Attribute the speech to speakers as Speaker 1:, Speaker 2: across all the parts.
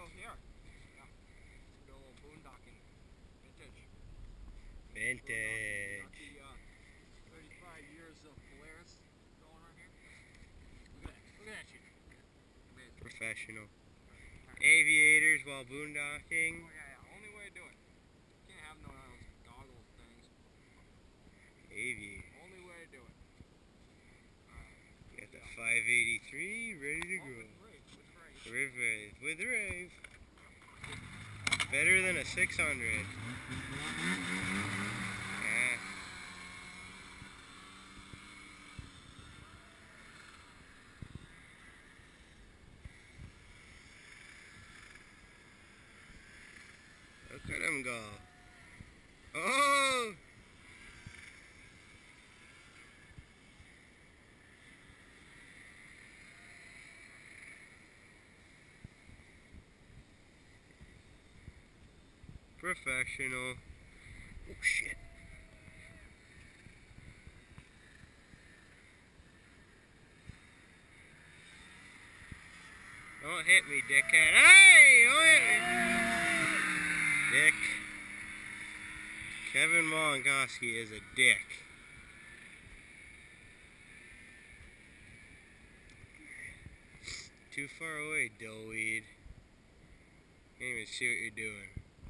Speaker 1: go here. Yeah. Let's go a little boondocking. Vintage.
Speaker 2: Vintage.
Speaker 1: Got the 35 years of Polaris going on here. Look at that. Look at that shit. Amazing.
Speaker 2: Professional. Aviators while boondocking.
Speaker 1: Oh yeah. Only way to do it. Can't have no those goggles things.
Speaker 2: Aviator.
Speaker 1: Only way to do it.
Speaker 2: Got the 583 ready to go. With rave. Better than a 600. Yeah. Look at him go. Oh! Professional. Oh shit. Don't hit me, dickhead. Hey! Don't hit me. Dick. Kevin Molonkoski is a dick. Too far away, dillweed. Can't even see what you're doing.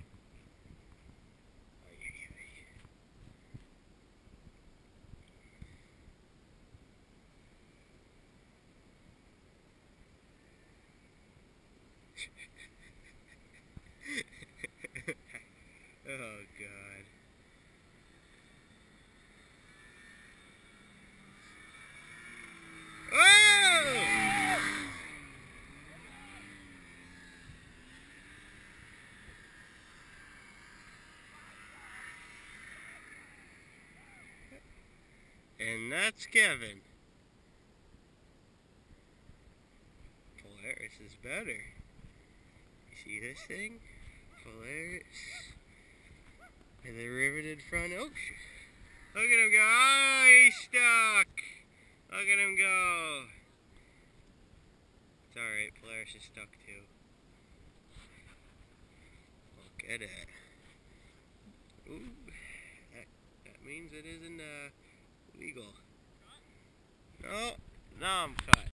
Speaker 2: Oh God. Oh! And that's Kevin. Polaris is better. You see this thing? Polaris. And the riveted front ocean. Look at him go. Oh, he's stuck. Look at him go. It's alright, Polaris is stuck too. Look at it. Ooh, that means it isn't legal. No, now I'm cut.